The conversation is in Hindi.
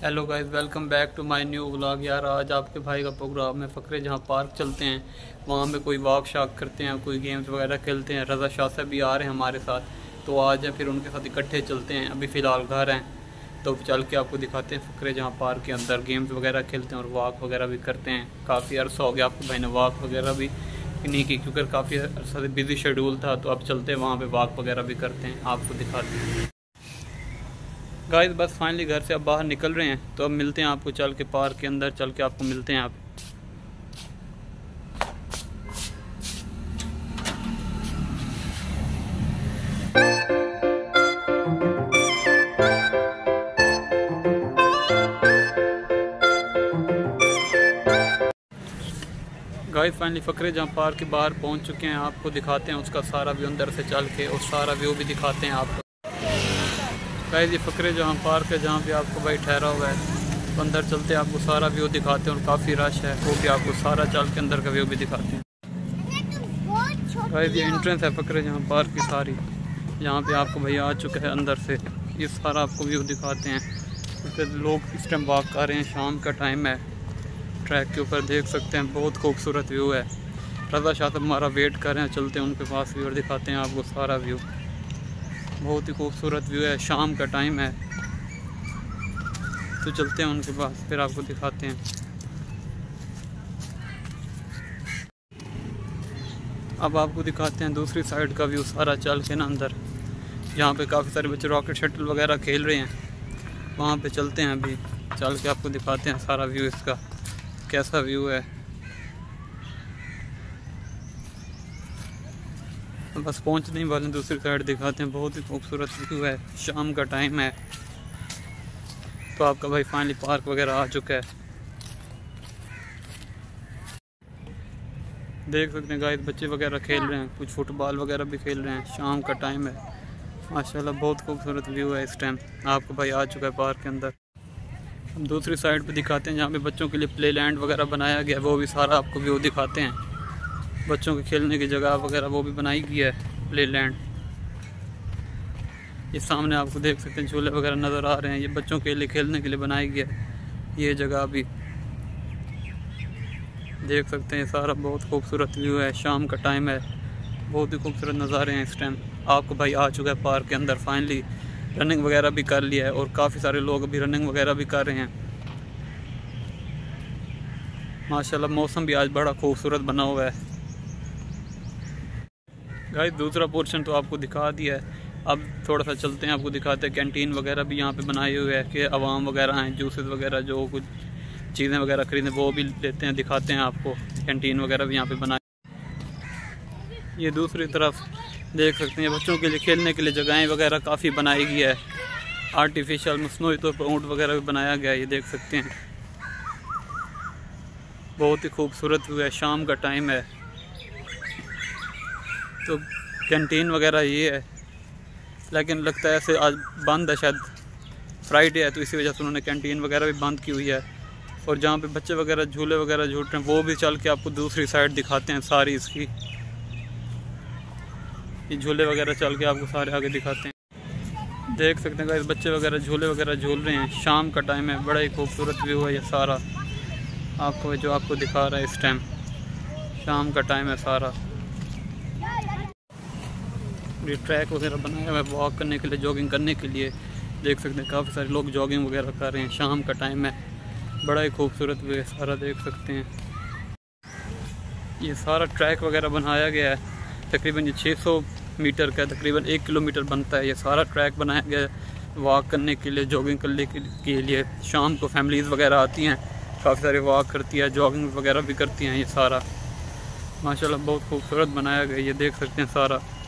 Hello guys, welcome back to my new vlog. यार आज आपके भाई का प्रोग्राम है फ़करे जहाँ पार्क चलते हैं, वहाँ पे कोई वॉक शॉक करते हैं, कोई गेम्स वगैरह खेलते हैं। रज़ा शाह साहब भी आ रहे हैं हमारे साथ, तो आज हैं फिर उनके साथ इकट्ठे चलते हैं। अभी फ़िलहाल घर हैं तो चल के आपको दिखाते हैं फ़करे जहाँ पार्क के अंदर गेम्स वगैरह खेलते हैं और वॉक वगैरह भी करते हैं। काफ़ी अर्सा हो गया आपके भाई ने वॉक वगैरह भी नहीं की, क्योंकि काफ़ी अर्सा से बिजी शेड्यूल था। तो अब चलते हैं वहाँ पर वॉक वगैरह भी करते हैं, आपको दिखाते हैं। गाइस बस फाइनली घर से अब बाहर निकल रहे हैं, तो अब मिलते हैं आपको चल के पार्क के अंदर चल के आपको मिलते हैं आप। गाइस फाइनली फ़करे जहाँ पार्क के बाहर पहुंच चुके हैं, आपको दिखाते हैं उसका सारा व्यू अंदर से चल के, और सारा व्यू भी दिखाते हैं आपको। गाइस ये फ़करे जहाँ पार्क है जहाँ पे आपको भाई ठहरा हुआ है, तो अंदर चलते हैं आपको सारा व्यू दिखाते हैं। और काफ़ी रश है, वो भी आपको सारा चल के अंदर का व्यू भी दिखाते हैं। गाइस ये एंट्रेंस है फ़करे जहाँ पार्क की सारी, यहाँ पे आपको भैया आ चुका है अंदर से, ये सारा आपको व्यू दिखाते हैं। तो लोग इस टाइम वॉक कर रहे हैं, शाम का टाइम है। ट्रैक के ऊपर देख सकते हैं बहुत खूबसूरत व्यू है। रज़ा शाह साहब हमारा वेट कर रहे हैं, चलते हैं उनके पास भी और दिखाते हैं आपको सारा व्यू। बहुत ही खूबसूरत व्यू है, शाम का टाइम है, तो चलते हैं उनके पास फिर आपको दिखाते हैं। अब आपको दिखाते हैं दूसरी साइड का व्यू सारा चल के ना अंदर, जहाँ पे काफ़ी सारे बच्चे रॉकेट शटल वगैरह खेल रहे हैं, वहाँ पे चलते हैं अभी चल के आपको दिखाते हैं सारा व्यू इसका कैसा व्यू है। बस पहुंचने वाले दूसरी साइड दिखाते हैं, बहुत ही खूबसूरत व्यू है, शाम का टाइम है। तो आपका भाई फाइनली पार्क वगैरह आ चुका है, देख सकते हैं गाइस बच्चे वगैरह खेल रहे हैं, कुछ फुटबॉल वगैरह भी खेल रहे हैं। शाम का टाइम है, माशाल्लाह बहुत खूबसूरत व्यू है। इस टाइम आपका भाई आ चुका है पार्क के अंदर। हम दूसरी साइड पे दिखाते हैं जहाँ पे बच्चों के लिए प्ले लैंड वगैरह बनाया गया है, वो भी सारा आपको व्यू दिखाते हैं। बच्चों के खेलने की जगह वगैरह वो भी बनाई गई है, प्ले लैंड। ये सामने आपको देख सकते हैं झूले वगैरह नज़र आ रहे हैं, ये बच्चों के लिए खेलने के लिए बनाई गई है ये जगह भी, देख सकते हैं। सारा बहुत खूबसूरत व्यू है, शाम का टाइम है, बहुत ही खूबसूरत नज़ारे हैं इस टाइम। आपको भाई आ चुका है पार्क के अंदर, फाइनली रनिंग वगैरह भी कर लिया है, और काफ़ी सारे लोग अभी रनिंग वगैरह भी कर रहे हैं। माशाल्लाह मौसम भी आज बड़ा खूबसूरत बना हुआ है। गाइस दूसरा पोर्शन तो आपको दिखा दिया है, अब थोड़ा सा चलते हैं, आपको दिखाते हैं। कैंटीन वगैरह भी यहाँ पे बनाए हुए है कि आवाम वगैरह हैं, जूसेस वगैरह जो कुछ चीज़ें वगैरह खरीदें वो भी लेते हैं, दिखाते हैं आपको। कैंटीन वगैरह भी यहाँ पे बनाए। ये दूसरी तरफ देख सकते हैं बच्चों के लिए खेलने के लिए जगहें वगैरह काफ़ी बनाई गई है, आर्टिफिशियल मसनूई तौर पर ऊँट वगैरह भी बनाया गया है, ये देख सकते हैं। बहुत ही खूबसूरत व्यू है, शाम का टाइम है। तो कैंटीन वगैरह ये है, लेकिन लगता है ऐसे आज बंद है, शायद फ्राइडे है तो इसी वजह से उन्होंने कैंटीन वगैरह भी बंद की हुई है। और जहाँ पे बच्चे वगैरह झूले वगैरह झूल रहे हैं वो भी चल के आपको दूसरी साइड दिखाते हैं सारी इसकी। ये झूले वगैरह चल के आपको सारे आगे दिखाते हैं, देख सकते हैं गाइस बच्चे वगैरह झूले वगैरह झूल रहे हैं। शाम का टाइम है, बड़ा ही खूबसूरत व्यू है ये सारा आपको जो आपको दिखा रहा है इस टाइम। शाम का टाइम है सारा। ये ट्रैक वगैरह बनाया हुआ है वॉक करने के लिए, जॉगिंग करने के लिए, देख सकते हैं काफ़ी सारे लोग जॉगिंग वगैरह कर रहे हैं। शाम का टाइम है, बड़ा ही खूबसूरत व्यू है सारा, देख सकते हैं। ये सारा ट्रैक वगैरह बनाया गया है, तकरीबन ये 600 मीटर का, तकरीबन 1 किलोमीटर बनता है। ये सारा ट्रैक बनाया गया है वॉक करने के लिए, जॉगिंग करने के लिए। शाम को फैमिलीज़ वगैरह आती हैं, काफ़ी सारे वॉक करती है, जॉगिंग वगैरह भी करती हैं। ये सारा माशाल्लाह बहुत खूबसूरत बनाया गया, ये देख सकते हैं सारा।